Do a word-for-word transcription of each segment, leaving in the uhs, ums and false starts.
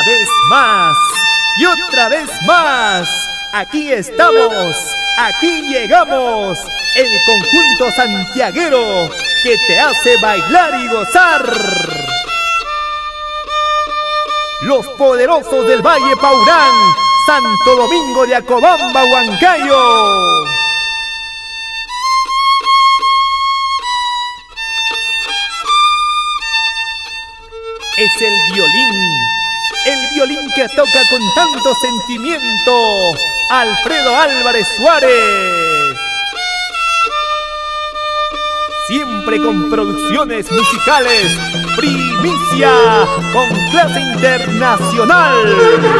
vez más y otra vez más. Aquí estamos, aquí llegamos, el conjunto santiaguero que te hace bailar y gozar. Los poderosos del Valle Paurán, Santo Domingo de Acobamba, Huancayo. Es el violín, el violín que toca con tanto sentimiento, Alfredo Álvarez Suárez. Siempre con producciones musicales, primicia, con clase internacional.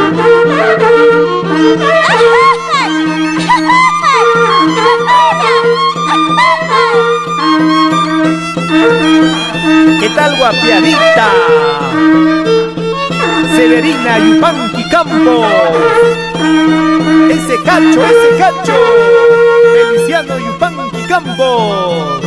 ¿Qué tal, guapiadita? Severina Yupanqui Campos. Ese cacho, ese cacho. Feliciano Yupanqui Campos.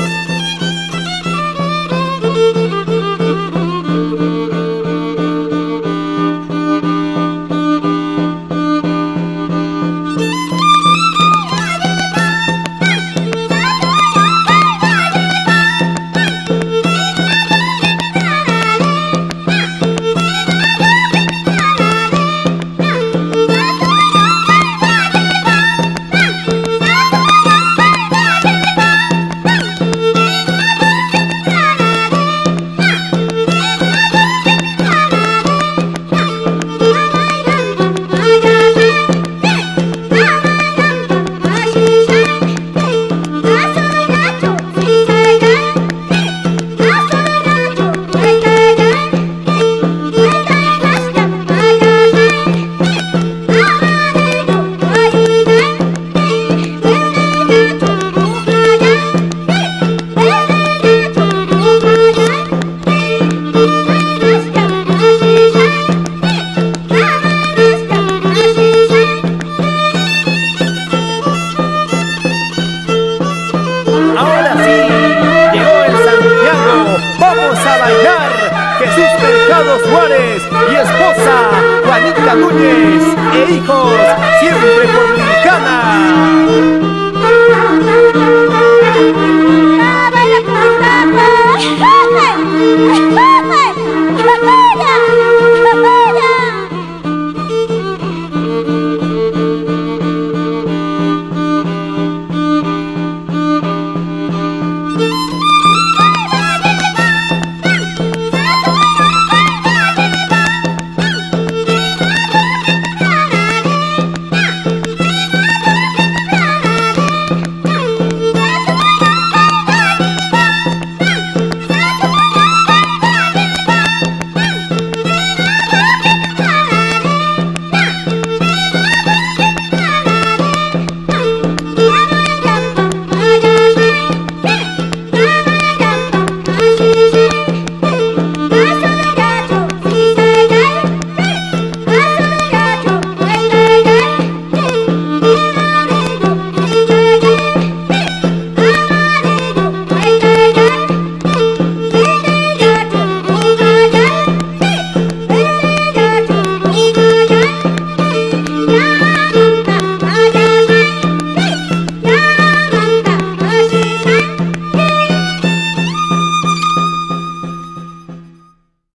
Jesús Mercado Suárez y esposa Juanita Núñez e hijos, siempre por Lincana.